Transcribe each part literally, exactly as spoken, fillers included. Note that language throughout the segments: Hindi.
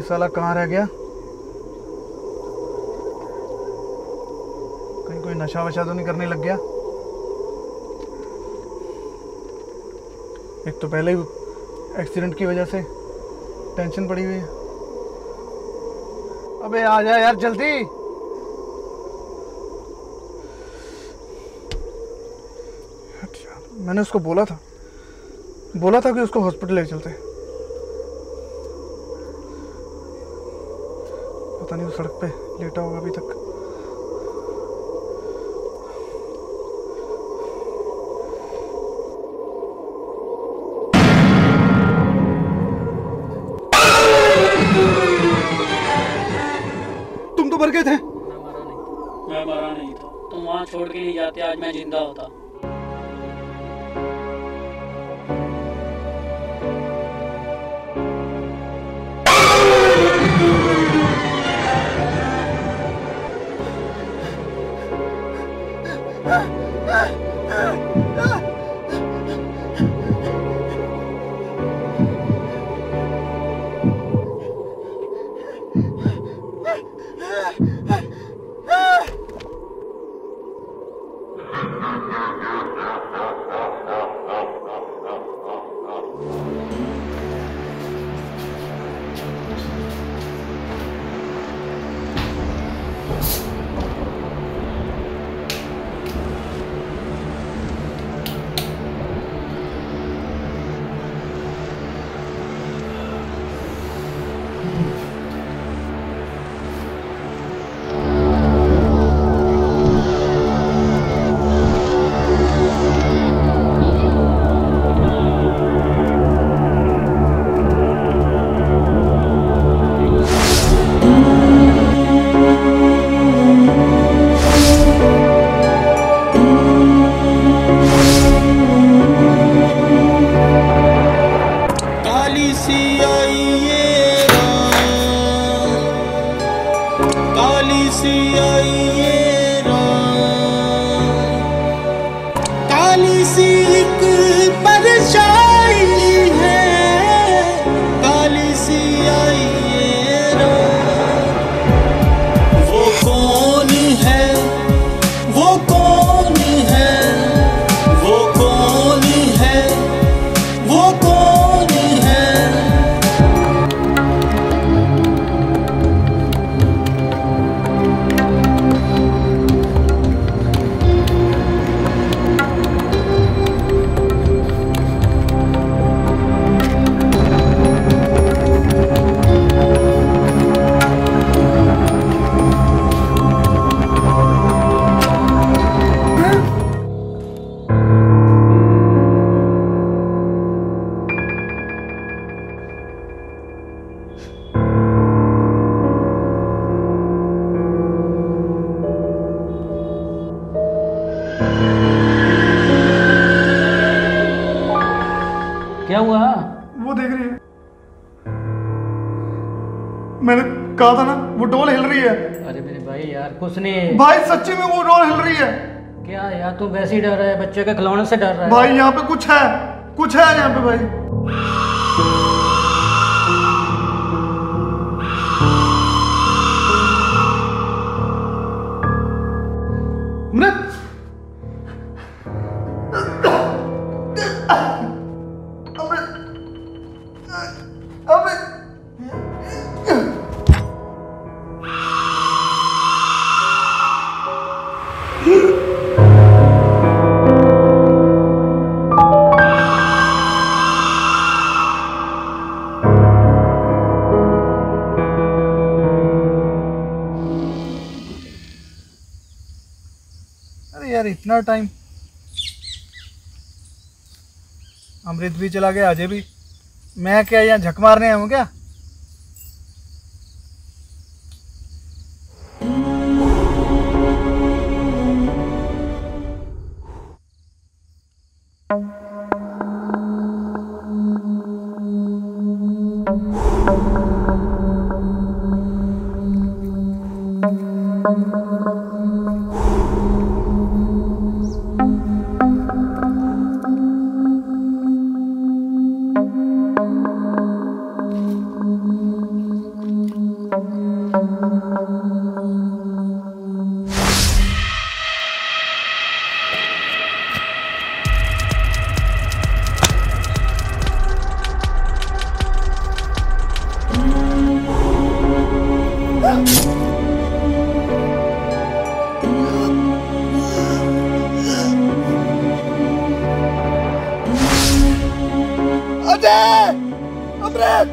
साला कहाँ रह गया? कहीं कोई नशा वशा तो नहीं करने लग गया? एक तो पहले ही एक्सीडेंट की वजह से टेंशन पड़ी हुई है। अबे आ जा यार जल्दी। मैंने उसको बोला था बोला था कि उसको हॉस्पिटल ले चलते। पता नहीं वो सड़क पे लेटा होगा अभी तक। तुम तो मर गए थे। मैं मरा नहीं मैं मरा नहीं था। तुम वहाँ छोड़ के नहीं जाते, आज मैं जिंदा होता। क्या हुआ? वो देख रही है। मैंने कहा था ना वो डॉल हिल रही है। अरे मेरे भाई यार कुछ नहीं भाई, सच्ची में वो डॉल हिल रही है। क्या यार तू वैसे ही डर रहा है, बच्चे के खिलौने से डर रहा है भाई। यहाँ पे कुछ है कुछ है यहाँ पे भाई। अरे यार इतना टाइम। अमृत भी चला गया, अजय भी। मैं क्या यहाँ झक मारने आया हूँ क्या? अमृत।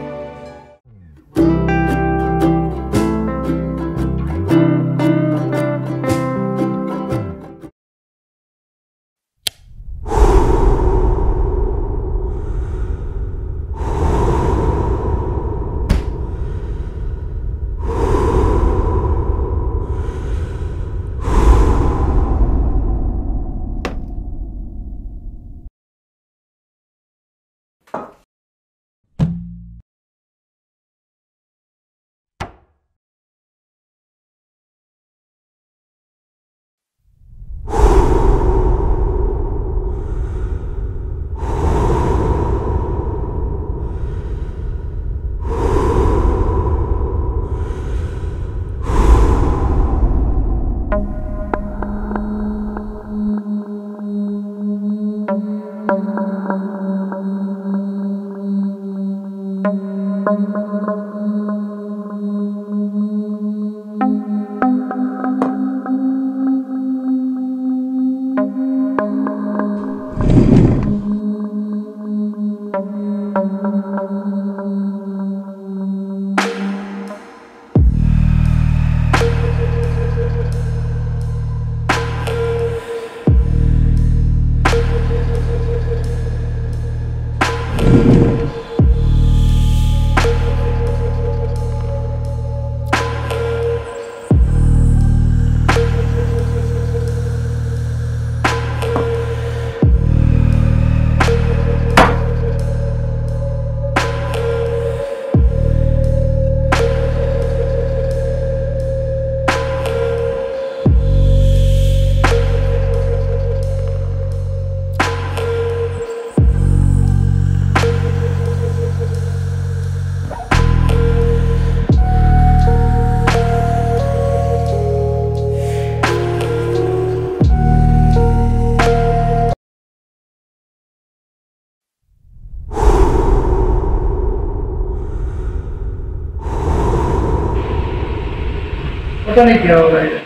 पता नहीं क्या होगा ये,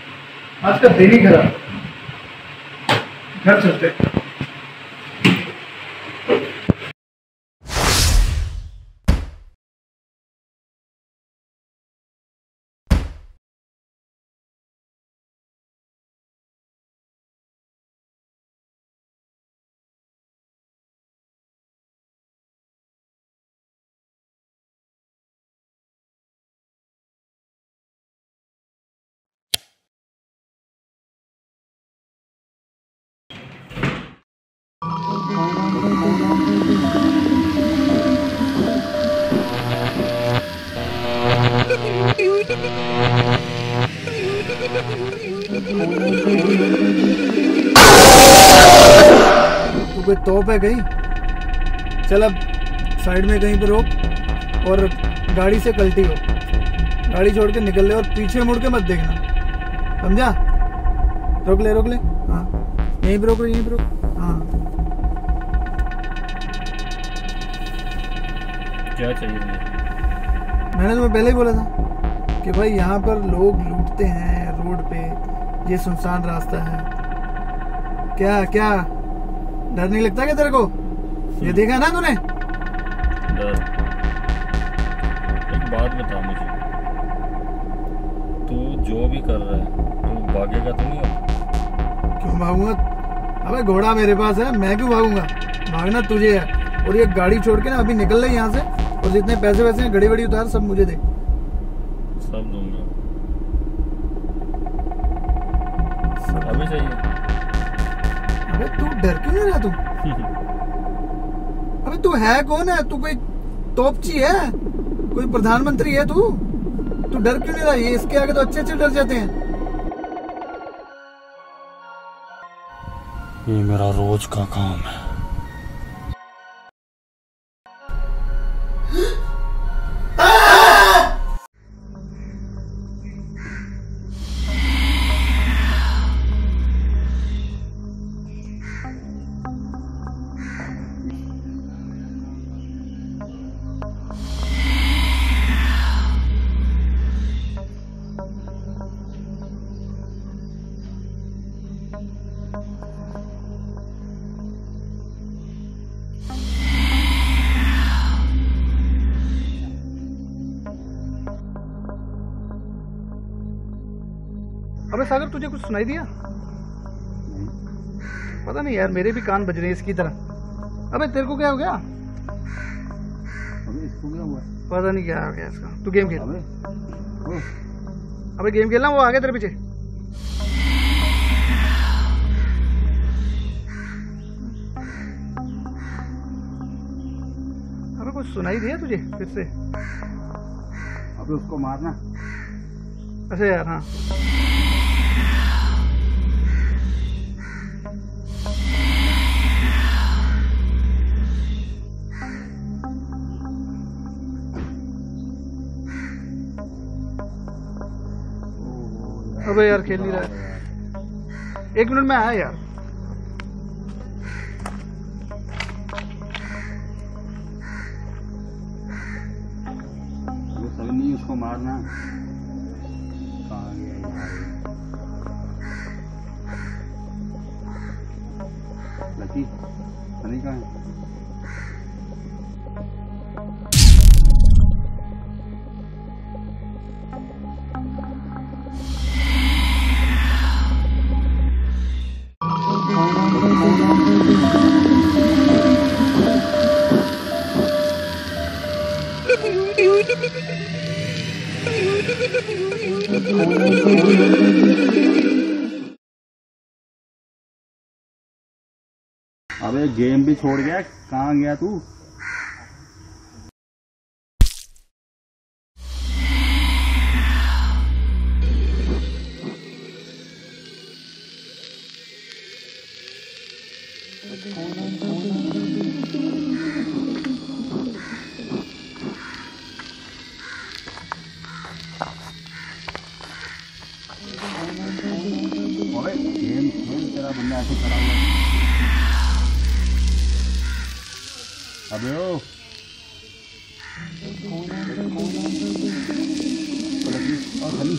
आज का दिन ही खराब। घर चलते। तू कोई तोप है कहीं? चल अब साइड में कहीं पे रोक और गाड़ी से कल्टी हो, गाड़ी छोड़ के निकल ले और पीछे मुड़ के मत देखना, समझा? रोक ले रोक ले, हाँ यहीं पे रोक, यहीं पे रोक, हाँ। क्या चाहिए मुझे? मैंने तुम्हें पहले ही बोला था कि भाई यहाँ पर लोग लूटते हैं रोड पे, ये सुनसान रास्ता है। क्या क्या डर नहीं लगता क्या तेरे को? ये देखा ना तूने? डर? एक बात बता मुझे, तू जो भी कर रहा है तू भागेगा तो नहीं अब? क्यों भागूंगा? अबे घोड़ा मेरे पास है, मैं क्यों भागूंगा? भागना तुझे है। और ये गाड़ी छोड़ के ना अभी निकल ले यहाँ से, और जितने पैसे वैसे हैं घड़ी वड़ी उतार सब मुझे दे। सब दूंगा। अभी चाहिए? अबे तू डर क्यों नहीं रहा तू? अबे तू है कौन है? तू कोई तोपची है? कोई प्रधानमंत्री है तू? तू डर क्यों नहीं रहा? ये इसके आगे तो अच्छे अच्छे डर जाते हैं। ये मेरा रोज का काम है। अबे सागर तुझे कुछ सुनाई दिया? पता नहीं यार, मेरे भी कान बज रहे हैं इसकी तरह। अबे तेरे को क्या हो गया? अबे इसको क्या हुआ? पता नहीं क्या हो गया इसका। तू गेम खेल। अबे ओ, अबे गेम खेलना, वो आ गया तेरे पीछे। अबे कुछ सुनाई दिया तुझे फिर से? अबे उसको मारना। अच्छा यार, हाँ अबे यार खेल नहीं रहा है। एक मिनट में आया यार। वो सभी नहीं, उसको मारना। कहाँ गया यार? लकी सनी कहाँ है? अबे गेम भी छोड़ गया, कहाँ गया तू? अबे गेम खेल, तेरा बंदा ऐसे खड़ा हुआ है। अबे ओ और खाली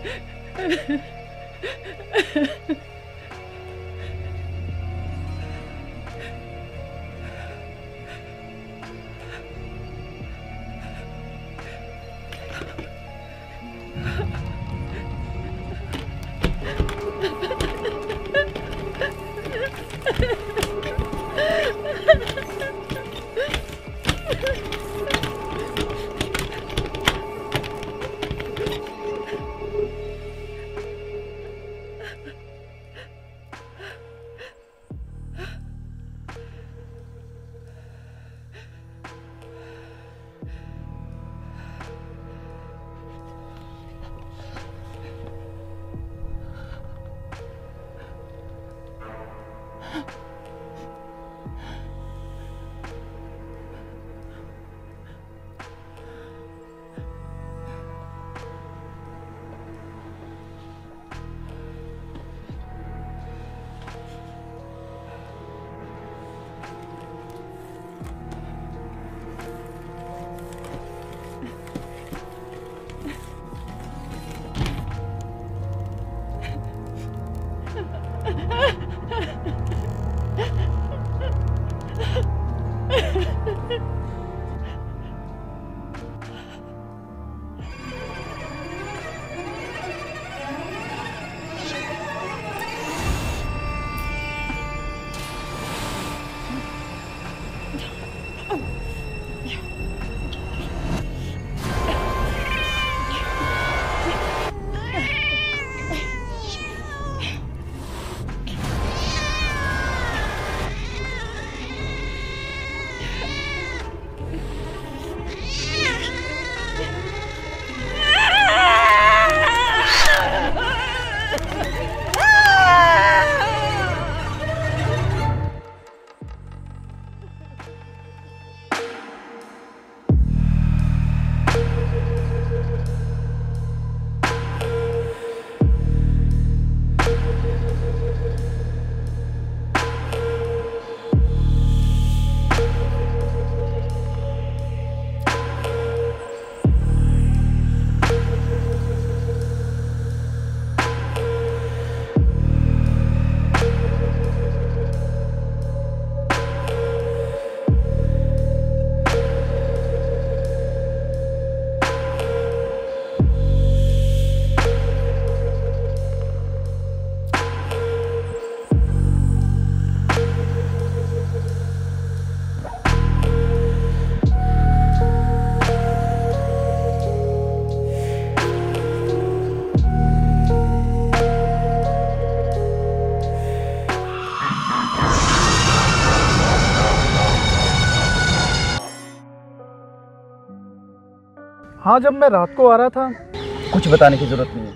हाँ, जब मैं रात को आ रहा था। कुछ बताने की जरूरत नहीं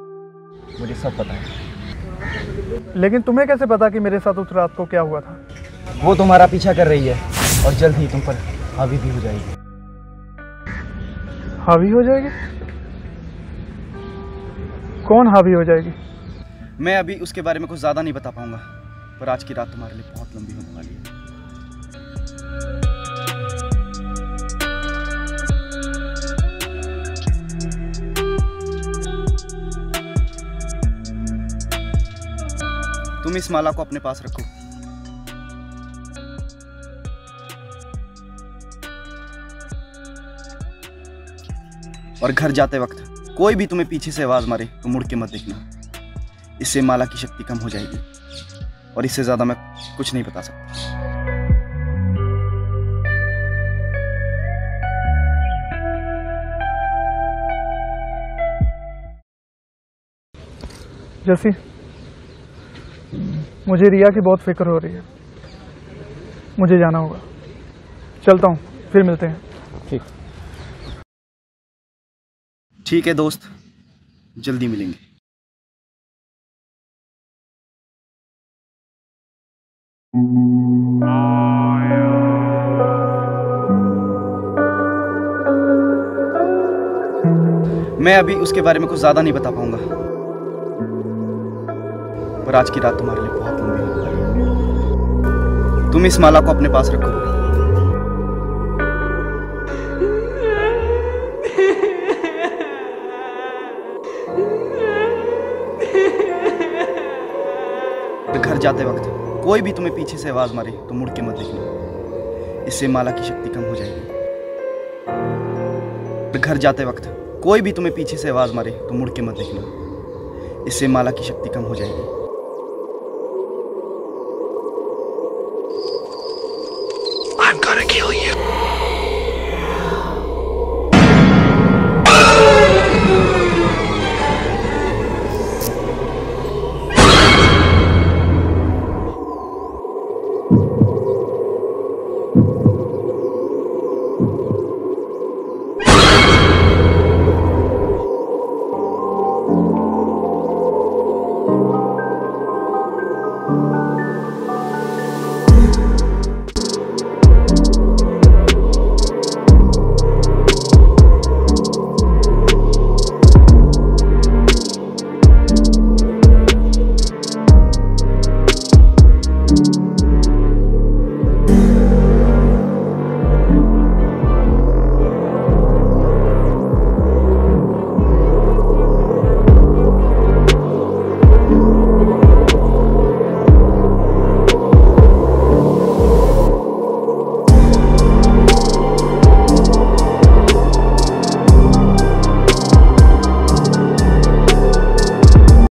है, मुझे सब पता है। लेकिन तुम्हें कैसे पता कि मेरे साथ उस रात को क्या हुआ था? वो तुम्हारा पीछा कर रही है और जल्द ही तुम पर हावी भी हो जाएगी। हावी हो जाएगी? कौन हावी हो जाएगी? मैं अभी उसके बारे में कुछ ज्यादा नहीं बता पाऊंगा, पर आज की रात तुम्हारे लिए बहुत लंबी होने वाली है। तुम इस माला को अपने पास रखो और घर जाते वक्त कोई भी तुम्हें पीछे से आवाज मारे तो मुड़ के मत देखना। इससे माला की शक्ति कम हो जाएगी और इससे ज्यादा मैं कुछ नहीं बता सकता। जैसी मुझे रिया की बहुत फिक्र हो रही है, मुझे जाना होगा। चलता हूँ, फिर मिलते हैं। ठीक ठीक है दोस्त, जल्दी मिलेंगे। मैं अभी उसके बारे में कुछ ज्यादा नहीं बता पाऊंगा, पर आज की रात तुम्हारे लिए बहुत लंबी होने वाली है। तुम इस माला को अपने पास रखो। Yeah. और घर जाते वक्त कोई भी तुम्हें पीछे से आवाज मारे तो मुड़ के मत देखना, इससे माला की शक्ति कम हो जाएगी। और घर जाते वक्त कोई भी तुम्हें पीछे से आवाज मारे तो मुड़ के मत देखना, इससे माला की शक्ति कम हो जाएगी।